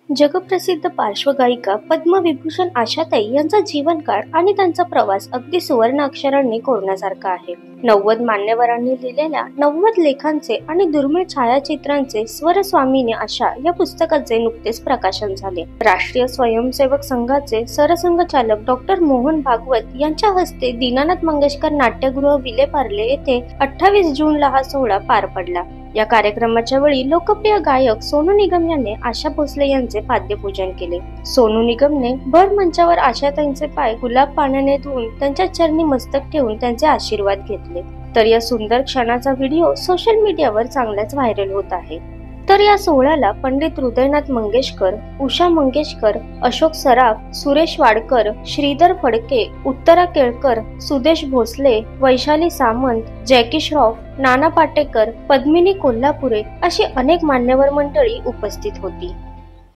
जगप्रसिद्ध पार्श्वगायिका पद्मविभूषण आशाताई यांचा जीवनकाळ आणि त्यांचा प्रवास अगदी सुवर्ण अक्षरांनी कोरण्यासारखा आहे. 90 मान्यवरांनी लिहिलेल्या 90 लेखांचे आणि दुर्मिळ छायाचित्रांचे स्वरस्वामिनी आशा या पुस्तकाचे नुकतेच प्रकाशन झाले. राष्ट्रीय स्वयंसेवक संघाचे सरसंघचालक डॉक्टर मोहन भागवत यांच्या हस्ते दीनानाथ मंगेशकर नाट्यगृह विलेपार्ले येथे 28 जूनला हा सोहळा पार पडला. या कार्यक्रमाच्या वेळी लोकप्रिय गायक सोनू निगम यांनी आशा भोसले यांचे पाद्यपूजन केले. सोनू निगमने भर मंचावर आशाताईंचे पाय गुलाब पाण्याने धुवून त्यांच्या चरणी मस्तक ठेवून त्यांचे आशीर्वाद घेतले. तर या सुंदर क्षणाचा व्हिडिओ सोशल मीडियावर चांगलाच व्हायरल होत आहे. तर या सोहळ्याला पंडित हृदयनाथ मंगेशकर, उषा मंगेशकर, अशोक सराफ, सुरेश वाडकर, श्रीधर फडके, उत्तरा केळकर, सुदेश भोसले, वैशाली सामंत, जॅकी श्रॉफ, नाना पाटेकर, पद्मिनी कोल्हापुरे अशी अनेक मान्यवर मंडळी उपस्थित होती.